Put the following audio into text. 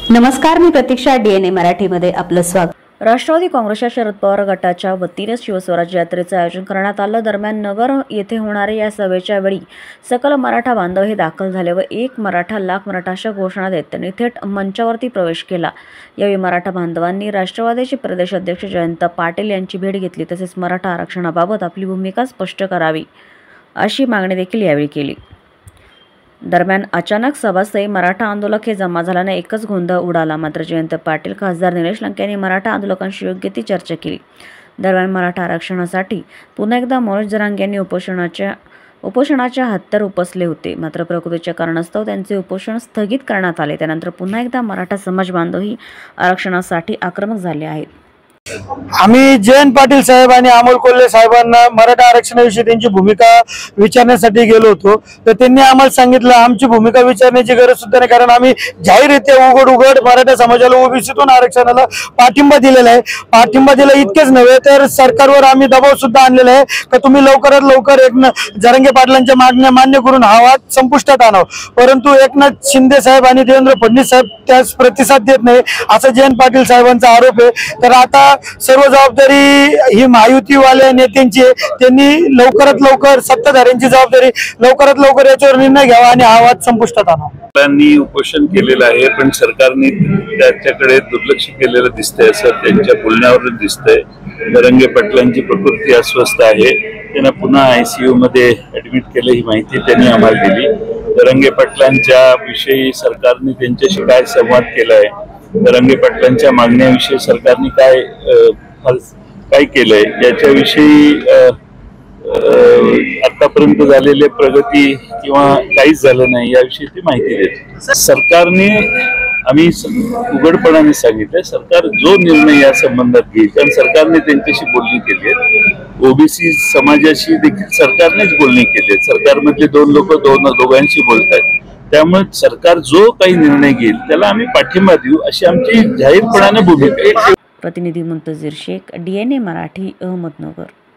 नमस्कार, मी प्रतीक्षा. DNA मराठीमध्ये आपलं स्वागत. राष्ट्रवादी काँग्रेसच्या शरद पवार गटाच्या वतीने शिवस्वराज्य यात्रेचं आयोजन करण्यात आलं. दरम्यान नगर येथे होणाऱ्या या सभेच्या वेळी सकल मराठा बांधव हे दाखल झाले व एक मराठा लाख मराठा अशा घोषणा देत त्यांनी थेट मंचावरती प्रवेश केला. यावेळी मराठा बांधवांनी राष्ट्रवादीचे प्रदेश अध्यक्ष जयंत पाटील यांची भेट घेतली. तसेच मराठा आरक्षणाबाबत आपली भूमिका स्पष्ट करावी अशी मागणी देखील यावेळी केली. दरम्यान अचानक सभास्थळी मराठा आंदोलक हे जमा झाल्याने एकच गोंधळ उडाला. मात्र जयंत पाटील, खासदार निलेश लंके यांनी मराठा आंदोलकांशी योग्य ती चर्चा केली. दरम्यान मराठा आरक्षणासाठी पुन्हा एकदा मनोज जरांगे यांनी उपोषणाच्या हत्यार उपसले होते. मात्र प्रकृतीच्या कारणास्तव त्यांचे उपोषण स्थगित करण्यात आले. त्यानंतर पुन्हा एकदा मराठा समाज बांधवही आरक्षणासाठी आक्रमक झाले आहेत. आम्ही जयंत पाटील साहेब आणि अमोल कोल्हे साहेबांना मराठा आरक्षणाविषयी त्यांची भूमिका विचारण्यासाठी गेलो होतो. तर त्यांनी आम्हाला सांगितलं आमची भूमिका विचारण्याची गरज सुद्धा नाही, कारण आम्ही जाहीररित्या उघड मराठा समाजाला ओबीसीतून आरक्षणाला पाठिंबा दिलेला आहे. पाठिंबा दिला इतकेच नव्हे तर सरकारवर आम्ही दबाव सुद्धा आणलेला आहे की तुम्ही लवकरात लवकर जरांगे पाटलांच्या मागण्या मान्य करून हा वाद संपुष्टात आणावा. परंतु एकनाथ शिंदे साहेब आणि देवेंद्र फडणवीस साहेब त्यास प्रतिसाद देत नाही असा जयंत पाटील साहेबांचा आरोप आहे. तर आता सर्व जबाबदारी ही महायुतीवाल्या नेत्यांची आहे. त्यांनी लवकरात लवकर सत्ताधाऱ्यांची जबाबदारी लवकरात लवकर याच्यावर निर्णय घ्यावा आणि हा वाद संपुष्टात आणावा. त्यांनी उपोषण केलेलं आहे, पण सरकारने त्याच्याकडे दुर्लक्ष केलेलं दिसतंय असं त्यांच्या बोलण्यावरून दिसतंय. जरांगे पाटलांची प्रकृती अस्वस्थ आहे, त्यांना पुन्हा ICU मध्ये ऍडमिट केलं ही माहिती त्यांनी आम्हाला दिली. जरांगे पाटलांच्या विषयी सरकारने त्यांच्याशी काय संवाद केलाय, जरांगे पाटलांच्या मागण्याविषयी सरकारने काय केलंय याच्याविषयी आतापर्यंत झालेले प्रगती किंवा काहीच झालं नाही याविषयी ती माहिती देते. सरकारने आम्ही उघडपणाने सांगितलं सरकार जो निर्णय या संबंधात घेईल, कारण सरकारने त्यांच्याशी बोलणी केली आहे. ओबीसी समाजाशी देखील सरकारनेच बोलणी केली आहे. सरकारमधले दोन लोक दोघांशी बोलत आहेत. त्यामुळे सरकार जो काही निर्णय घेईल त्याला आम्ही पाठिंबा देऊ अशी आमची जाहीरपणाने भूमिका आहे. प्रतिनिधी मुंतजीर शेख, DNA मराठी, अहमदनगर.